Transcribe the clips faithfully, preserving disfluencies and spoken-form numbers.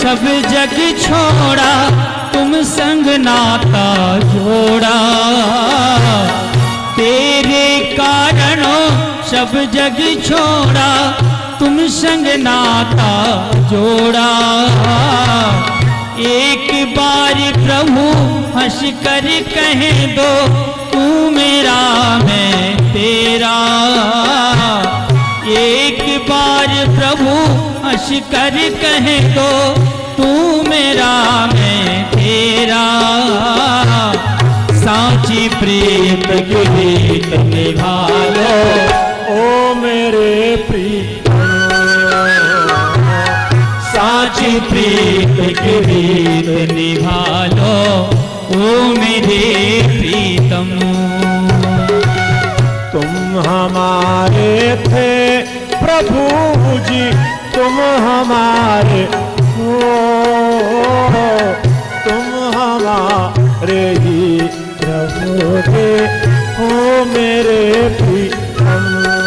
सब जग छोड़ा, तुम संग नाता जोड़ा। तेरे कारणों सब जग छोड़ा, तुम संग नाता जोड़ा। एक बार प्रभु हंस कर कह दो, तू मेरा मैं तेरा। एक बार प्रभु हंस कर कह दो, तू मेरा मैं तेरा। सांची प्रीत के गीत निभा लो, ओ मेरे प्रीतम। सांची प्रीत के गीत निभा लो, ओ मेरे प्रीतम। तुम हमारे थे प्रभु जी, तुम हमारे हो, तुम हमारे ही प्रभु थे, हो मेरे प्रीतम।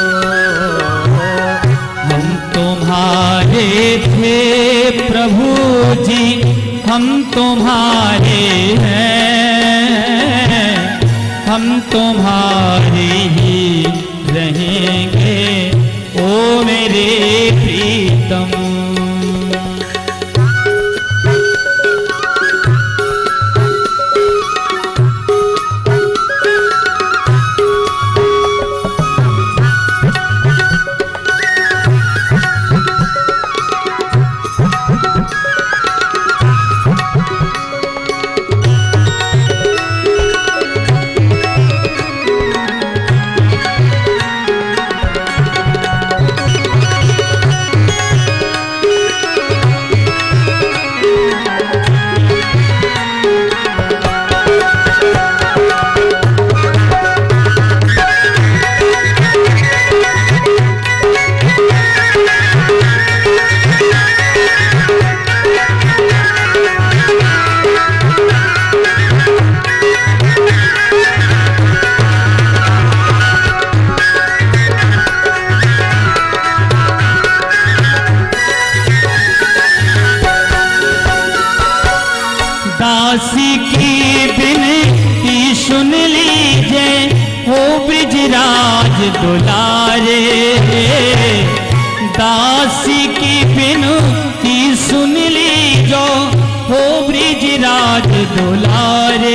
हम तुम्हारे थे प्रभु जी, हम तुम्हारे हैं, हम तुम्हारे ही रहेंगे, ओ मेरे प्रीतम। दासी की बिनती सुन लीजिए, हो ब्रिजराज दुलारे। दासी की बिनती सुन लीजो, हो ब्रिजराज दुलारे।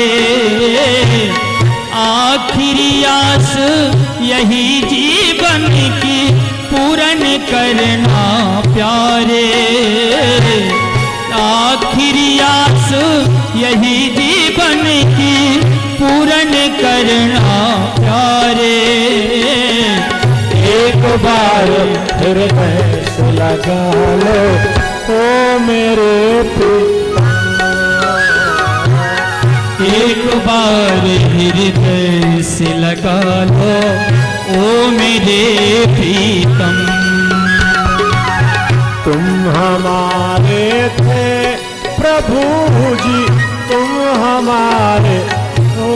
आखिरी आस यही जीवन की पूर्ण करना प्यारे। आखिरी आस यही जीवन की पूर्ण करना प्यारे। एक बार हृदय से लगा लो, ओ मेरे प्रीतम। एक बार हृदय से लगा लो, ओ मेरे प्रीतम। तुम हमारे थे प्रभु जी, तुम हमारे हो,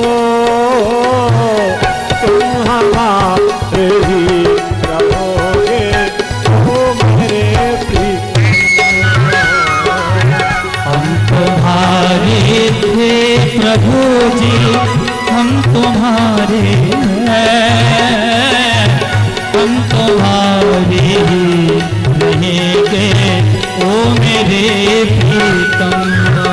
तुम हमारे ही रहोगे, हो मेरे प्रीतम। हम तुम्हारे थे प्रभु जी, हम तुम्हारे हैं, हम तुम्हारे ही रहेंगे, ओ मेरे प्रीतम।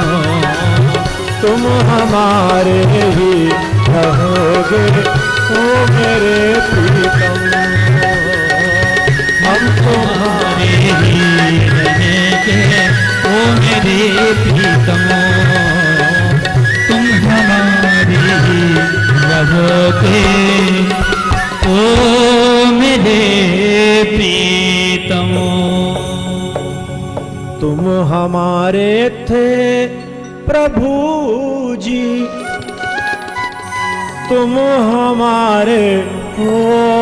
तुम हमारे ही रहोगे, ओ मेरे प्रीतम। हम तुम्हारे ही रहेंगे, ओ मेरे प्रीतम। तुम हमारे ही रहोगे, ओ मेरे प्रीतम। तुम हमारे थे प्रभु जी, तुम हमारे हो,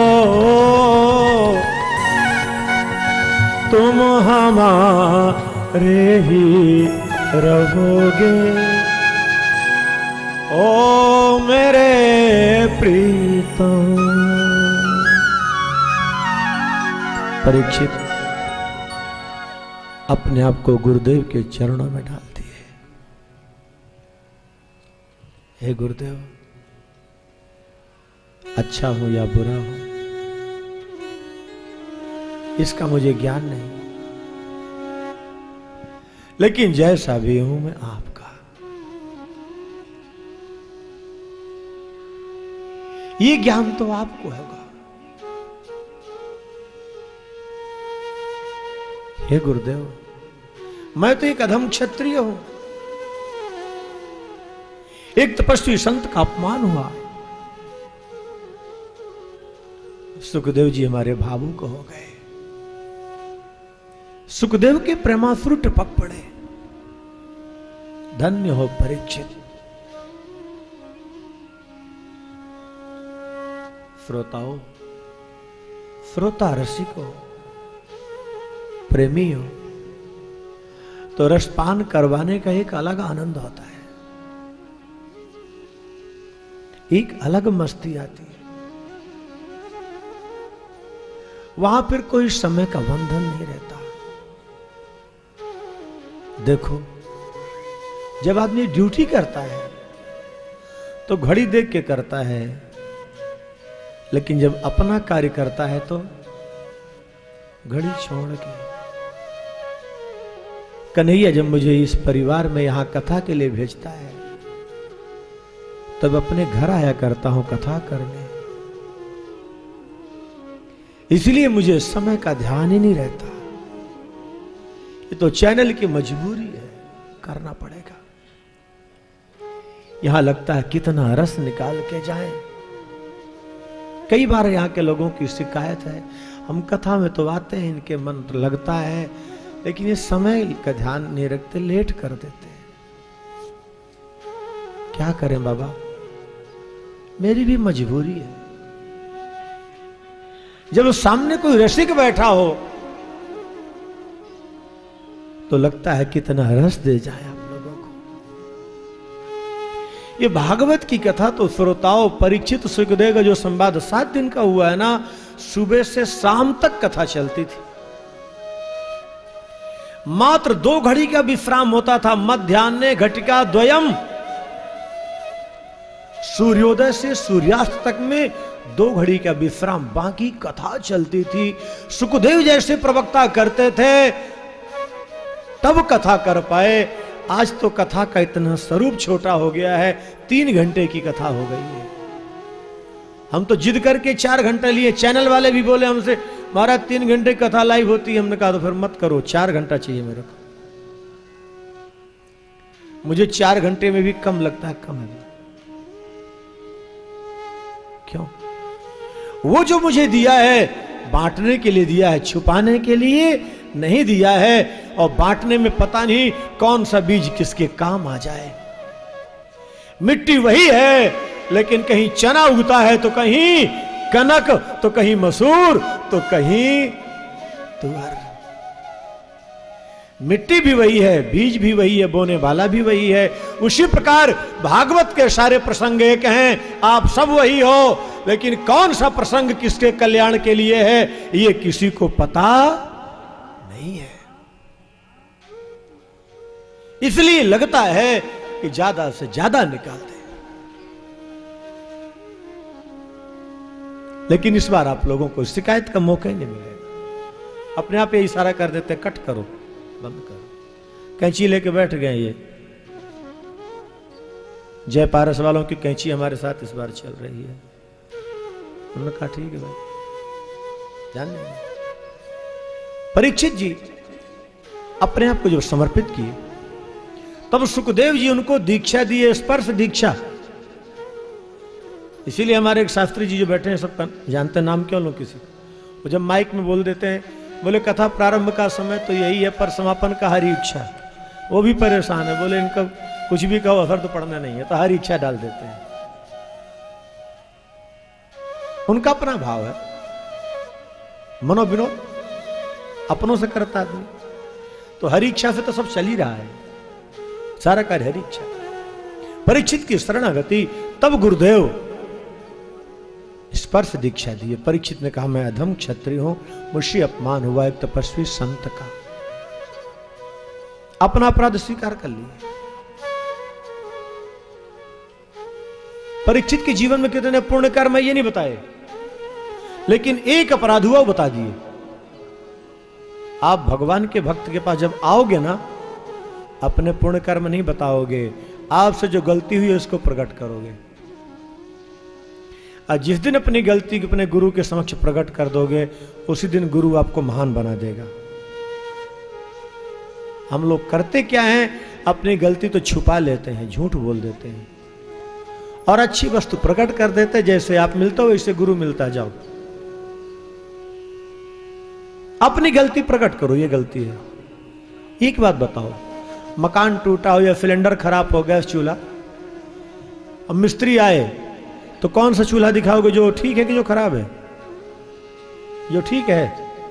तुम हमारे ही रहोगे, ओ मेरे प्रीतम। परीक्षित, अपने आप को गुरुदेव के चरणों में डाल दिए। हे गुरुदेव, अच्छा हूं या बुरा हूं इसका मुझे ज्ञान नहीं, लेकिन जैसा भी हूं मैं आपका। ये ज्ञान तो आपको होगा। हे गुरुदेव, मैं तो एक अधम क्षत्रिय हूं, एक तपस्वी संत का अपमान हुआ। सुखदेव जी हमारे भावुक हो गए। सुखदेव के प्रेमाश्रु टपक पड़े। धन्य हो परीक्षित। श्रोताओं, श्रोता रसिको, प्रेमी हो तो रसपान करवाने का एक अलग आनंद होता है, एक अलग मस्ती आती है। वहां फिर कोई समय का बंधन नहीं रहता। देखो, जब आदमी ड्यूटी करता है तो घड़ी देख के करता है, लेकिन जब अपना कार्य करता है तो घड़ी छोड़ के। कन्हैया जब मुझे इस परिवार में यहां कथा के लिए भेजता है तब अपने घर आया करता हूं कथा करने। इसलिए मुझे समय का ध्यान ही नहीं रहता। ये तो चैनल की मजबूरी है, करना पड़ेगा। यहां लगता है कितना रस निकाल के जाएं। कई बार यहां के लोगों की शिकायत है, हम कथा में तो आते हैं, इनके मन तो लगता है, लेकिन ये समय का ध्यान नहीं रखते, लेट कर देते हैं। क्या करें बाबा, मेरी भी मजबूरी है। जब सामने कोई रसिक बैठा हो तो लगता है कितना रस दे जाए आप लोगों को। ये भागवत की कथा तो श्रोताओं, परीक्षित सुखदेव का जो संवाद सात दिन का हुआ है ना, सुबह से शाम तक कथा चलती थी। मात्र दो घड़ी का विश्राम होता था। मध्याह्ने घटिका द्वयम, सूर्योदय से सूर्यास्त तक में दो घड़ी का विश्राम, बाकी कथा चलती थी। सुखदेव जैसे प्रवक्ता करते थे तब कथा कर पाए। आज तो कथा का इतना स्वरूप छोटा हो गया है, तीन घंटे की कथा हो गई है। हम तो जिद करके चार घंटे लिए। चैनल वाले भी बोले हमसे, महाराज तीन घंटे कथा लाइव होती है। हमने कहा तो फिर मत करो, चार घंटा चाहिए मेरे को। मुझे चार घंटे में भी कम लगता है, कम है। क्यों? वो जो मुझे दिया है बांटने के लिए दिया है, छुपाने के लिए नहीं दिया है। और बांटने में पता नहीं कौन सा बीज किसके काम आ जाए। मिट्टी वही है, लेकिन कहीं चना उगता है तो कहीं कनक, तो कहीं मसूर, तो कहीं तुअर। मिट्टी भी वही है, बीज भी वही है, बोने वाला भी वही है। उसी प्रकार भागवत के सारे प्रसंग एक हैं, आप सब वही हो, लेकिन कौन सा प्रसंग किसके कल्याण के लिए है ये किसी को पता नहीं है। इसलिए लगता है कि ज्यादा से ज्यादा निकाल दे, लेकिन इस बार आप लोगों को शिकायत का मौका ही नहीं मिलेगा। अपने आप ये इशारा कर देते, कट करो, बंद करो। कैंची लेके बैठ गए। ये जय पारस वालों की कैंची हमारे साथ इस बार चल रही है। उन्होंने कहा ठीक है भाई, जान लेंगे। परीक्षित जी अपने आप को जब समर्पित किए तब सुखदेव जी उनको दीक्षा दिए, स्पर्श दीक्षा। इसीलिए हमारे एक शास्त्री जी जो बैठे हैं, सब जानते हैं, नाम क्यों लो किसी, वो जब माइक में बोल देते हैं, बोले कथा प्रारंभ का समय तो यही है, पर समापन का हरी इच्छा। वो भी परेशान है, बोले इनका कुछ भी कहो असर तो पड़ना नहीं है, तो हरी इच्छा डाल देते हैं। उनका अपना भाव है, मनोविनोद अपनों से करता आदमी, तो हरी इच्छा से तो सब चल ही रहा है, सारा कार्य हरी इच्छा। परीक्षित की शरणागति, तब गुरुदेव स्पर्श दीक्षा दी। परीक्षित ने कहा मैं अधम क्षत्रिय हूं, मुझसे अपमान हुआ एक तपस्वी संत का। अपना अपराध स्वीकार कर लिए। परीक्षित के जीवन में कितने पुण्य कर्म है ये नहीं बताए, लेकिन एक अपराध हुआ वो बता दिए। आप भगवान के भक्त के पास जब आओगे ना, अपने पुण्य कर्म नहीं बताओगे, आपसे जो गलती हुई है उसको प्रकट करोगे। और जिस दिन अपनी गलती को अपने गुरु के समक्ष प्रकट कर दोगे, उसी दिन गुरु आपको महान बना देगा। हम लोग करते क्या हैं, अपनी गलती तो छुपा लेते हैं, झूठ बोल देते हैं और अच्छी वस्तु प्रकट कर देते हैं। जैसे आप मिलते हो वैसे गुरु मिलता जाओ। अपनी गलती प्रकट करो, ये गलती है। एक बात बताओ, मकान टूटा हो या सिलेंडर खराब हो गया चूल्हा, अब मिस्त्री आए तो कौन सा चूल्हा दिखाओगे, जो ठीक है कि जो खराब है? जो ठीक है।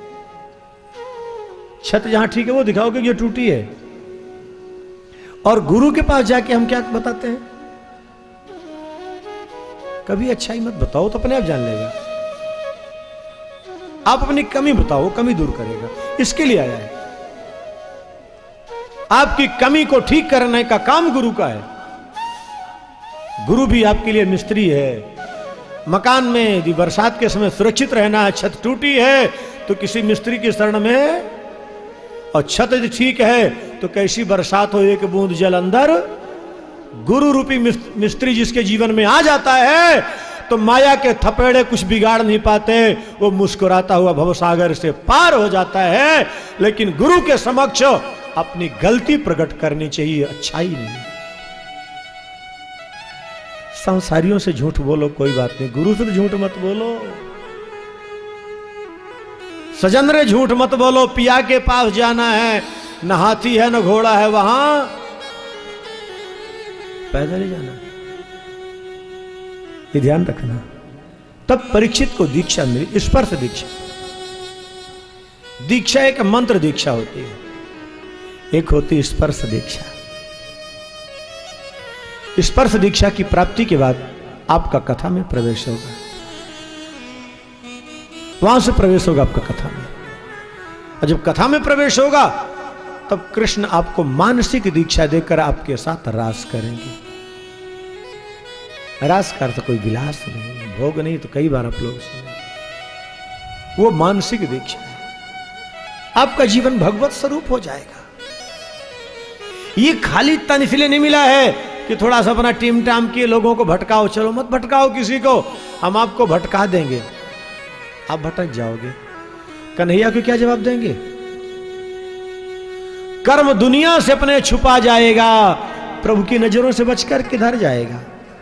छत जहां ठीक है वो दिखाओगे जो टूटी है। और गुरु के पास जाके हम क्या बताते हैं? कभी अच्छाई मत बताओ तो अपने आप जान लेगा। आप अपनी कमी बताओ, कमी दूर करेगा। इसके लिए आया है। आपकी कमी को ठीक करने का काम गुरु का है। गुरु भी आपके लिए मिस्त्री है। मकान में यदि बरसात के समय सुरक्षित रहना है, छत टूटी है तो किसी मिस्त्री की शरण में, और छत यदि ठीक है तो कैसी बरसात हो, एक बूंद जल अंदर, गुरु रूपी मिस्त्री जिसके जीवन में आ जाता है तो माया के थपेड़े कुछ बिगाड़ नहीं पाते। वो मुस्कुराता हुआ भवसागर से पार हो जाता है। लेकिन गुरु के समक्ष अपनी गलती प्रकट करनी चाहिए, अच्छाई नहीं। संसारियों से झूठ बोलो कोई बात नहीं, गुरु से तो झूठ मत बोलो। सजन रे झूठ मत बोलो, पिया के पास जाना है, न हाथी है न घोड़ा है, वहां पैदल ही जाना, ये ध्यान रखना। तब परीक्षित को दीक्षा मिली, स्पर्श दीक्षा। दीक्षा एक मंत्र दीक्षा होती है, एक होती स्पर्श दीक्षा। स्पर्श दीक्षा की प्राप्ति के बाद आपका कथा में प्रवेश होगा, वहां से प्रवेश होगा आपका कथा में। और जब कथा में प्रवेश होगा तब कृष्ण आपको मानसिक दीक्षा देकर आपके साथ रास करेंगे। रास का अर्थ कोई विलास नहीं, भोग नहीं, तो कई बार आप लोग सुने, वो मानसिक दीक्षा है। आपका जीवन भगवत स्वरूप हो जाएगा। ये खाली तन इसलिए नहीं मिला है कि थोड़ा सा अपना टीम टाम किए लोगों को भटकाओ। चलो मत भटकाओ किसी को, हम आपको भटका देंगे, आप भटक जाओगे। कन्हैया को क्या जवाब देंगे? कर्म दुनिया से अपने छुपा जाएगा, प्रभु की नजरों से बचकर किधर जाएगा?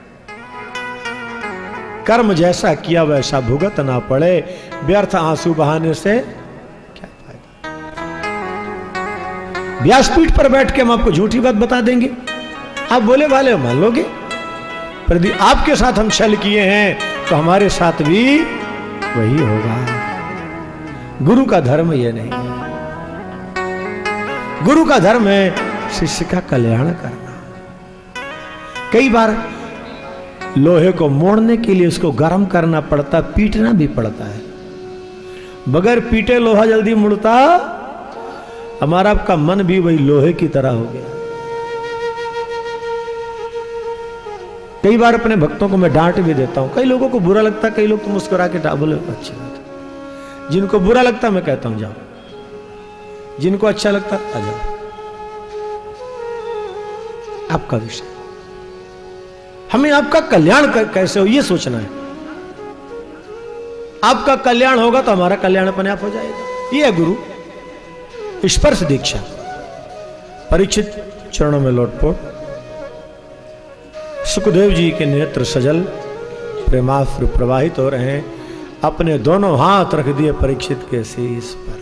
कर्म जैसा किया वैसा भुगत ना पड़े, व्यर्थ आंसू बहाने से क्या फायदा। व्यासपीठ पर बैठ के हम आपको झूठी बात बता देंगे, आप बोले वाले मान लोगे। पर यदि आपके साथ हम छल किए हैं तो हमारे साथ भी वही होगा। गुरु का धर्म ये नहीं, गुरु का धर्म है शिष्य का कल्याण करना। कई बार लोहे को मोड़ने के लिए उसको गर्म करना पड़ता, पीटना भी पड़ता है। बगैर पीटे लोहा जल्दी मुड़ता। हमारा आपका मन भी वही लोहे की तरह हो गया। कई बार अपने भक्तों को मैं डांट भी देता हूं, कई लोगों को बुरा लगता है, कई लोग तो मुस्कुरा के डांट बोले अच्छी बात है। जिनको बुरा लगता है मैं कहता हूं जाओ, जिनको अच्छा लगता है आ जाओ, आपका विषय। हमें आपका कल्याण कैसे हो ये सोचना है। आपका कल्याण होगा तो हमारा कल्याण अपने आप हो जाएगा। ये है गुरु स्पर्श दीक्षा। परीक्षित चरणों में लोटपोट। सुखदेव जी के नेत्र सजल, प्रेमाश्रु प्रवाहित हो रहे हैं। अपने दोनों हाथ रख दिए परीक्षित के शीश पर।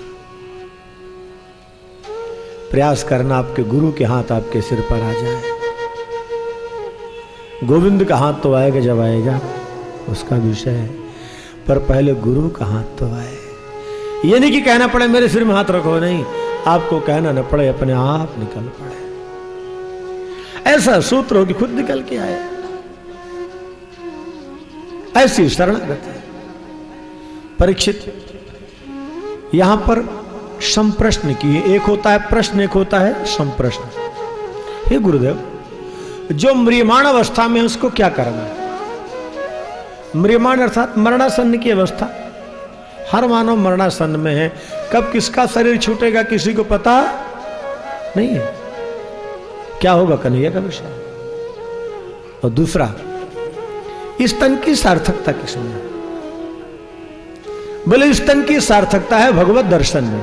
प्रयास करना आपके गुरु के हाथ आपके सिर पर आ जाए। गोविंद का हाथ तो आएगा जब आएगा, उसका विषय है, पर पहले गुरु का हाथ तो आए। ये नहीं कि कहना पड़े मेरे सिर में हाथ रखो, नहीं, आपको कहना न पड़े, अपने आप निकल पड़े। ऐसा सूत्र हो कि खुद निकल के आए। ऐसी शरणागति। परीक्षित यहां पर संप्रश्न किए। एक होता है प्रश्न, एक होता है संप्रश्न। हे गुरुदेव, जो म्रियमाण अवस्था में उसको क्या करना है? म्रियमाण अर्थात मरणासन्न की अवस्था। हर मानव मरणासन्न में है। कब किसका शरीर छूटेगा किसी को पता नहीं है। क्या होगा कन्हैया का विषय। और दूसरा, इस तन की सार्थकता किसमें है? बोले इस तन की सार्थकता है भगवत दर्शन में।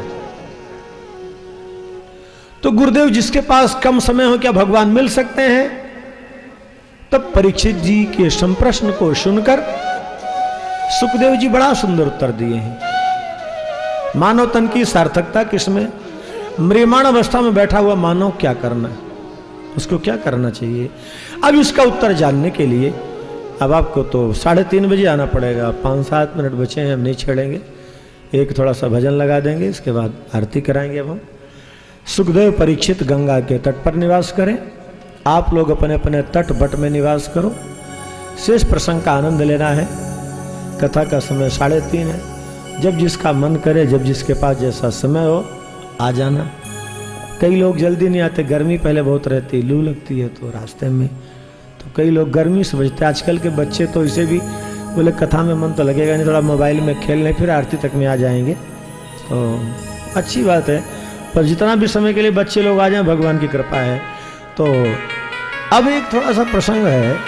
तो गुरुदेव, जिसके पास कम समय हो क्या भगवान मिल सकते हैं? तब परीक्षित जी के संप्रश्न को सुनकर सुखदेव जी बड़ा सुंदर उत्तर दिए हैं। मानव तन की सार्थकता किसमें? म्रियमाण अवस्था में बैठा हुआ मानव क्या करना है, उसको क्या करना चाहिए? अब इसका उत्तर जानने के लिए अब आपको तो साढ़े तीन बजे आना पड़ेगा। पाँच सात मिनट बचे हैं, हम नहीं छेड़ेंगे। एक थोड़ा सा भजन लगा देंगे, इसके बाद आरती कराएंगे। अब हम सुखदेव परीक्षित गंगा के तट पर निवास करें। आप लोग अपने अपने तट बट में निवास करो। शेष प्रसंग का आनंद लेना है। कथा का समय साढ़े तीन है। जब जिसका मन करे, जब जिसके पास जैसा समय हो, आ जाना। कई लोग जल्दी नहीं आते, गर्मी पहले बहुत रहती, लू लगती है तो रास्ते में, तो कई लोग गर्मी समझते। आजकल के बच्चे तो इसे भी बोले कथा में मन तो लगेगा नहीं, थोड़ा मोबाइल में खेल लें, फिर आरती तक में आ जाएंगे। तो अच्छी बात है, पर जितना भी समय के लिए बच्चे लोग आ जाएं, भगवान की कृपा है। तो अब एक थोड़ा सा प्रसंग है।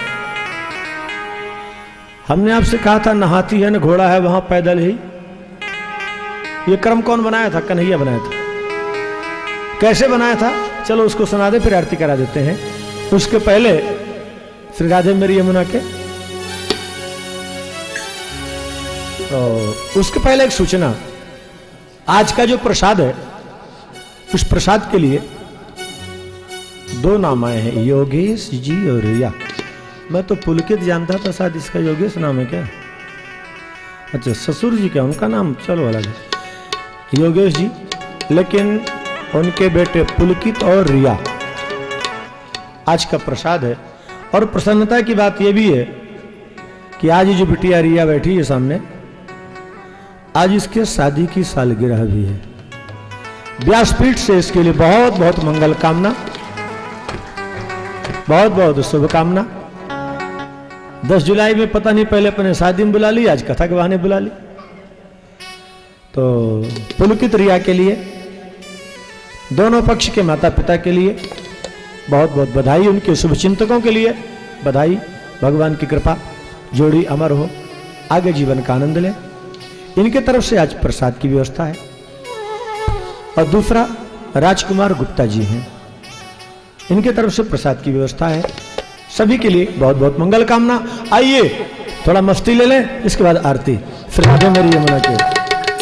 हमने आपसे कहा था न हाथी है न घोड़ा है, वहां पैदल ही। ये क्रम कौन बनाया था? कन्हैया बनाया था। कैसे बनाया था? चलो उसको सुना दे, फिर आरती करा देते हैं। उसके पहले श्री राधे मेरी यमुना के, तो उसके पहले एक सूचना। आज का जो प्रसाद है, उस प्रसाद के लिए दो नाम आए हैं, योगेश जी और रिया। मैं तो पुलकित जानता था, शायद इसका योगेश नाम है क्या? अच्छा, ससुर जी क्या उनका नाम? चलो अलग है, योगेश जी। लेकिन उनके बेटे पुलकित और रिया आज का प्रसाद है। और प्रसन्नता की बात यह भी है कि आज जो बिटिया रिया बैठी है सामने, आज इसके शादी की सालगिरह भी है। व्यासपीठ से इसके लिए बहुत बहुत मंगल कामना, बहुत बहुत शुभकामना। दस जुलाई में पता नहीं, पहले अपने शादी में बुला ली, आज कथा के बहाने बुला ली। तो पुलकित रिया के लिए, दोनों पक्ष के माता पिता के लिए बहुत बहुत बधाई। उनके शुभचिंतकों के लिए बधाई। भगवान की कृपा, जोड़ी अमर हो, आगे जीवन का आनंद ले। इनके तरफ से आज प्रसाद की व्यवस्था है। और दूसरा राजकुमार गुप्ता जी हैं, इनके तरफ से प्रसाद की व्यवस्था है। सभी के लिए बहुत बहुत मंगल कामना। आइए थोड़ा मस्ती ले लें, इसके बाद आरती। श्री राधे मेरी यमुना के।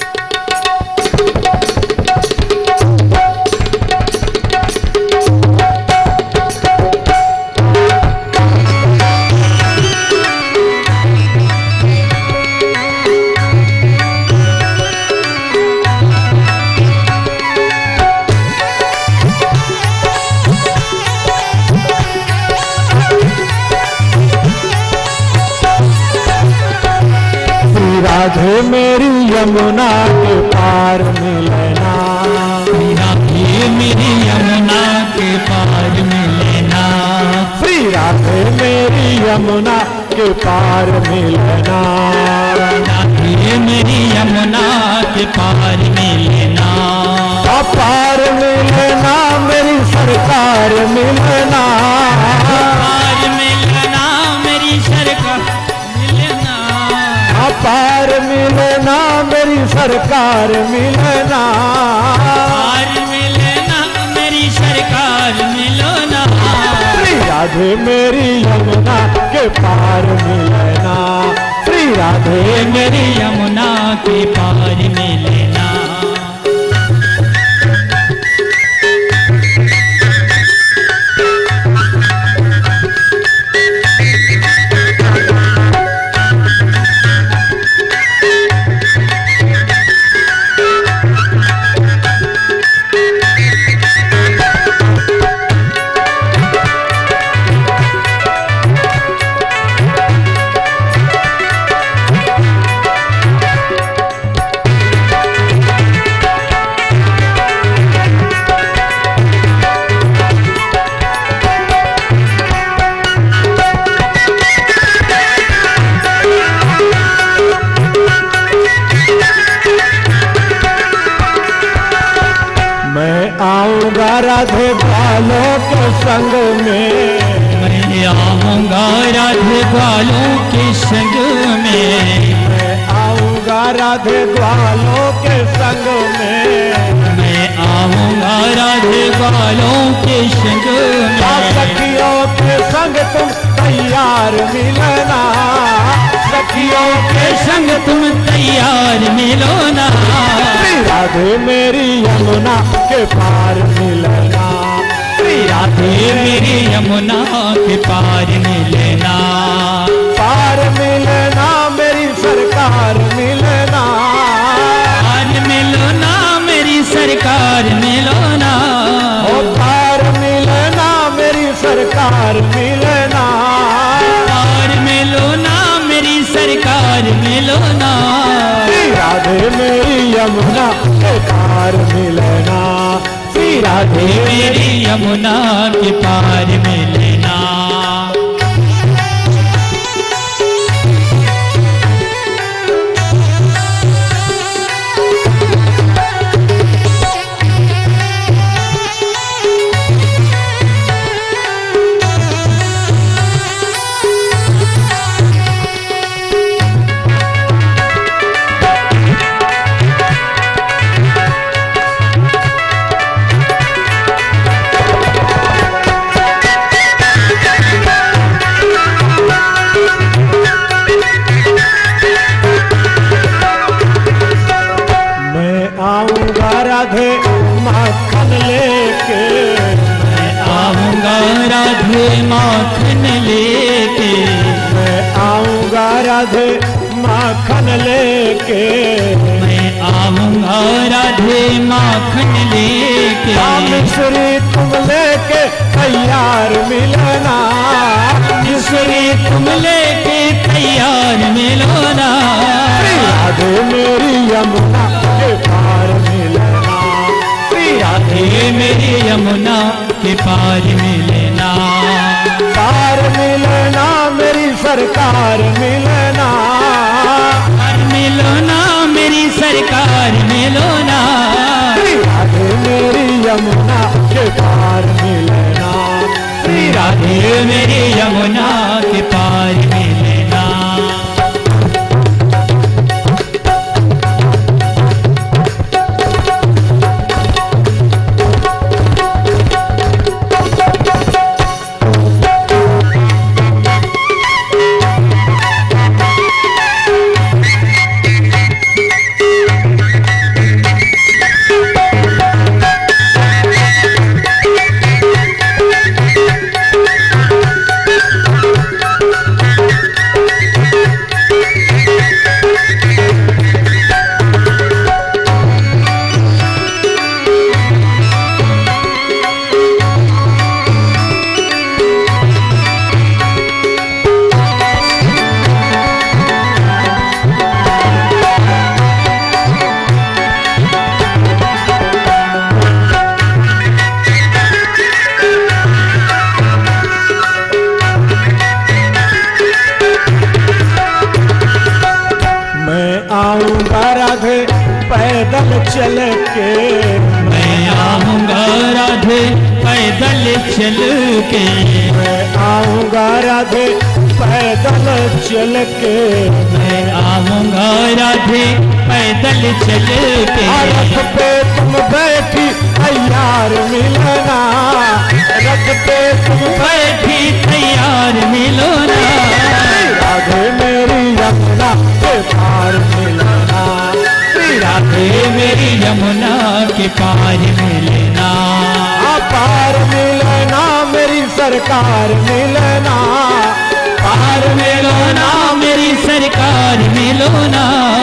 राधे मेरी यमुना के पार मिलना, राधे मेरी यमुना के पार मिलना, श्री राधे मेरी यमुना के पार मिलना, राधे मेरी यमुना के पार मिलना, पार मिलना मेरी सरकार मिलना, पार मिलना मेरी सरकार मिलना, पार मिलना मेरी सरकार मिलना, पार मिलना मेरी सरकार मिलना, श्री राधे मेरी यमुना के पार मिलना, श्री राधे मेरी यमुना के पार मिलना। संग में, मैं आऊंगा राधे ग्वालों के संग में, मैं आऊंगा राधे ग्वालों के संग में, मैं आऊंगा राधे ग्वालों के संग में। सखियों के संग तुम तैयार मिलना, सखियों के संग तुम तैयार मिलो ना, राधे मेरी यमुना के पार मिलना, राधे मेरी यमुना के पार मिलना, पार मिलना मेरी सरकार मिलना, पार मिलो ना मेरी सरकार मिलो ना, ओ पार मिलना मेरी सरकार मिलना, पार मिलो ना मेरी सरकार मिलो ना, राधे मेरी यमुना के पार मिलना, राधे मेरी यमुना के पार मिलना। राधे माखन लेके, मैं आऊंगा राधे माखन लेके, मैं आऊंगा राधे माखन लेके, मैं आऊंगा राधे माखन लेके, मिश्री तुम लेके तैयार मिलना, मिश्री तुम लेके तैयार मिलो ना, राधे मेरी यमुना के पार मिलना, राधे मेरी यमुना के पार मिलना, पार मिलना मेरी सरकार मिलना, पार मिलो ना मेरी सरकार मिलो ना, राधे मेरी यमुना के पार मिलना, राधे मेरी यमुना के पार मिलना। पैदल चल के, मैं आऊंगा राधे पैदल चल के, मैं आऊंगा राधे पैदल चल के, मैं आऊंगा राधे पैदल चल के, रथ पे तुम बैठी तैयार मिलना, रथ पे तुम बैठी तैयार मिलो ना, राधे मेरी यमुना के पार मिलना, राधे मेरी यमुना के पार मिलना, पार मिलना मेरी सरकार मिलना, पार मिलो ना मेरी सरकार मिलो ना,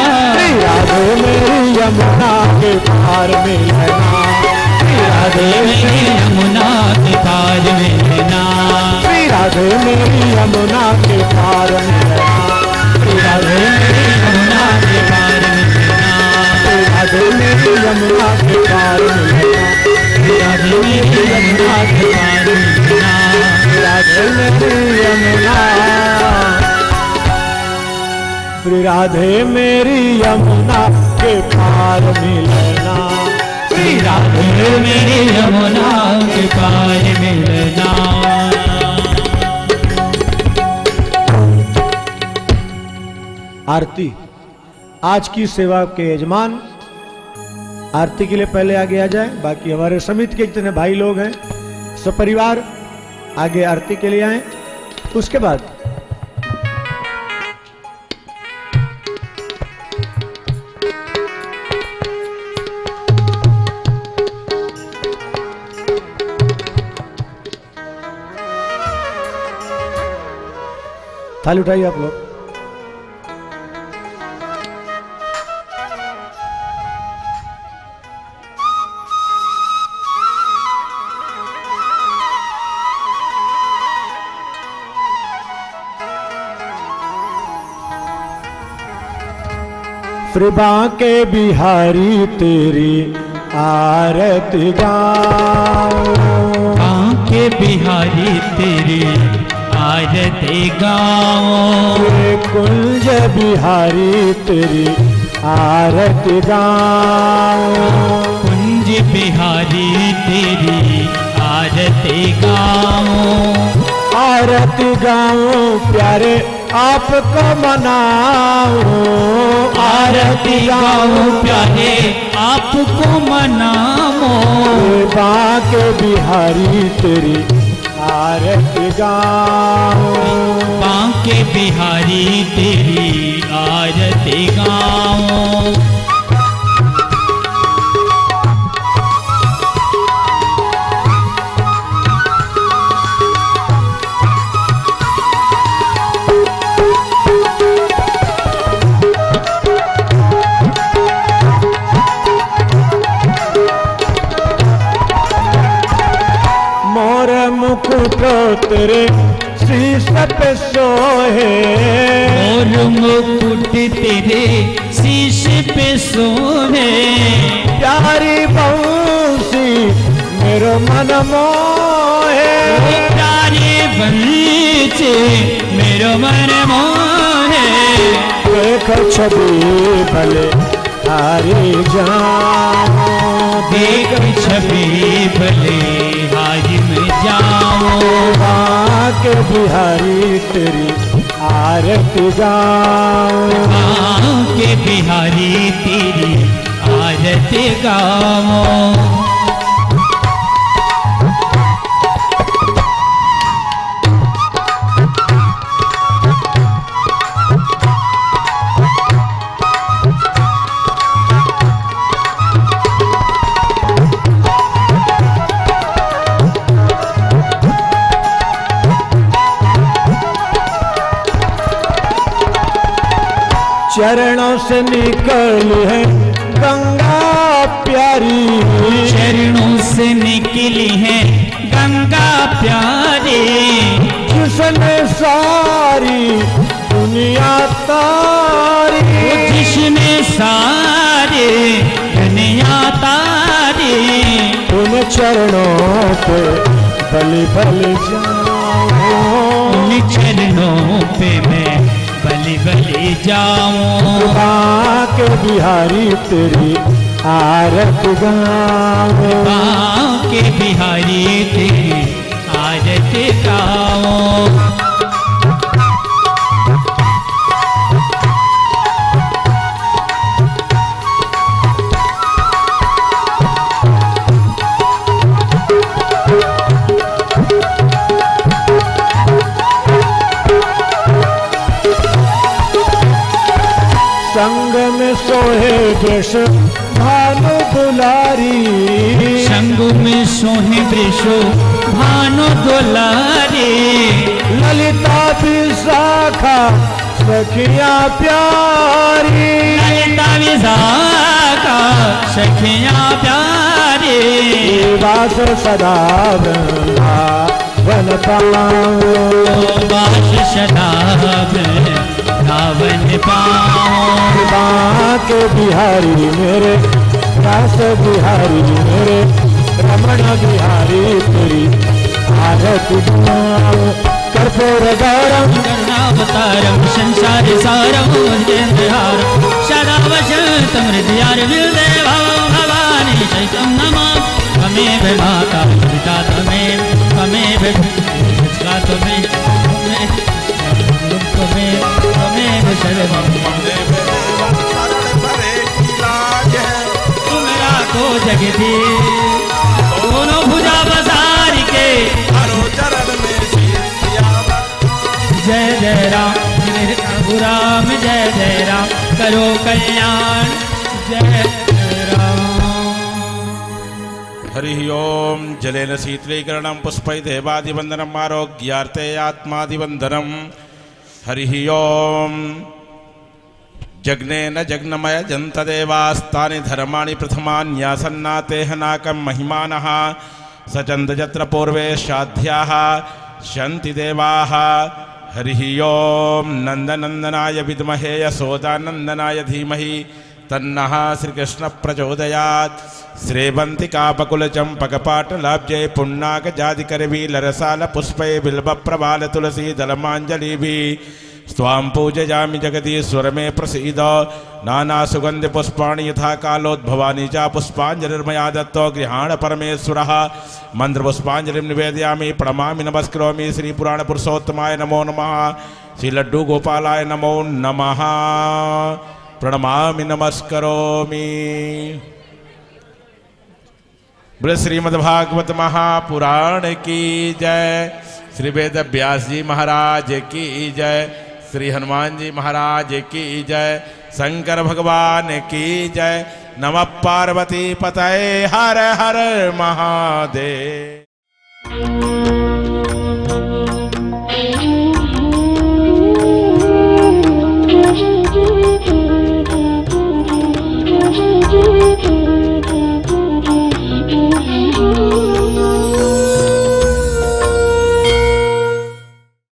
राधे मेरी यमुना के पार मिलना, राधे मेरी यमुना के पार मिलना, राधे मेरी यमुना के पार मिलना, राधे मेरी यमुना के पार मिलना, राधे मेरी यमुना के पार मिलना, राधे मेरी यमुना के पार मिलना, राधे मेरी यमुना, श्री राधे मेरी यमुना के पार मिलना, राधे मेरी यमुना के पार मिलना। आरती। आज की सेवा के यजमान आरती के लिए पहले आगे आ जाए। बाकी हमारे समिति के जितने भाई लोग हैं सपरिवार आगे आरती के लिए आए। उसके बाद थाली उठाइए आप लोग। कृपा के बिहारी तेरी आरती गाओ। के बिहारी तेरी आरती गाओ। कुंज बिहारी तेरी आरती गाओ। कुंज बिहारी तेरी आरती गाओ। आरती गाओ प्यारे आपको मनाओ। आरती गाओ प्यारे आपको मनाओ। बाके बिहारी तेरी आरती गाओ। बाके बिहारी तेरी आरती गाओ। मुकुट तेरे शीश पे सोहे। और मुकुट तेरे शीश पे सोहे। प्यारी बंसी मेरो मन मोहे। प्यारी बंसी मेरो मन मोहे। देख छवि भले हारी जाओ। देख छवि भले हारी में जाओ। बाके बिहारी तेरी आरती गाओ। बाके बिहारी तेरी आरती गाओ। चरणों से निकली है गंगा प्यारी। चरणों से निकली है गंगा प्यारी। जिसने सारी दुनिया तारी। जिसने सारी दुनिया तारी। उन चरणों पे बलि बलि जाऊं। उन चरणों पे मैं बलि बलि जाऊं। बाके बिहारी तेरी आरती गाओ। बाके बिहारी तेरी आरती गाओ। संग में सोहे वृष भानु दुलारी। संग में सोहे वृष भानु दुलारी। ललिता विशाखा सखिया प्यारी। ललिता विशाखा सखिया प्यारी। वास सदा वृंदावन पाओ। वास सदा वृंदावन पाओ। बाके बिहारी मेरे दास बिहारी मेरे रमण बिहारी तेरी आरती गाओ। कर्पूर गौरम करुणावतारम संसार सारम भजेन्द्रहारम सदा वसंतम हृदयार विदेव भवानी शैकम जगदीश। दोनों भुजा बसार के हरो चरण में शीश दियावा। जय जय राम जय प्रभु राम जय जय राम करो कल्याण जय जय राम। हरि ओम जलेन शीतलीकरणं पुष्पै देवादिवंदनम् आरोग्यार्थे आत्मादिवंदनम्। हरि ओम जग्नेन जग्नमय जंत देवास्तानि धर्माणि प्रथमान्यासन्नातेह नाकं महिमानः। सचन्द जत्र पूर्वे शाध्याः शन्ति देवाः। हरि ओम नंदनंदनाय विद्महे यशोदानंदनाय धीमहि तन्नः श्रीकृष्ण प्रचोदयात्। श्रेवंतिकापकुल चंपकपाटलाब्जे पुण्णाक जादिकरवी लरसाल पुष्पे बिल्ब प्रबाल तुलसी दलमांजलिभिः स्वां पूजयामि जगदीश्वर मे प्रसीद। नाना सुगंधि पुष्पाणि यथा कालोद्भवानि च पुष्पांजलिर्मया दत्तो गृहाण परमेश्वरः। मंत्र पुष्पांजलिं निवेदयामि प्रणमामि नमस्करोमि। श्री पुराण पुरुषोत्तमाय नमो नमः। श्री लड्डू गोपालाय नमो नमः। प्रणमामि नमस्करोमि। बोले श्रीमद्भागवत महापुराण की जय। श्री वेद व्यास जी महाराज की जय। श्री हनुमान जी महाराज की जय। शंकर भगवान की जय। नमः पार्वती पतये हर हर महादेव।